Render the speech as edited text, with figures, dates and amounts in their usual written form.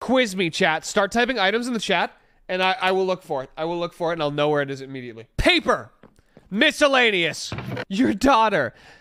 quiz me, chat. Start typing items in the chat, and I will look for it. I will look for it, and I'll know where it is immediately. Paper. Miscellaneous. Your daughter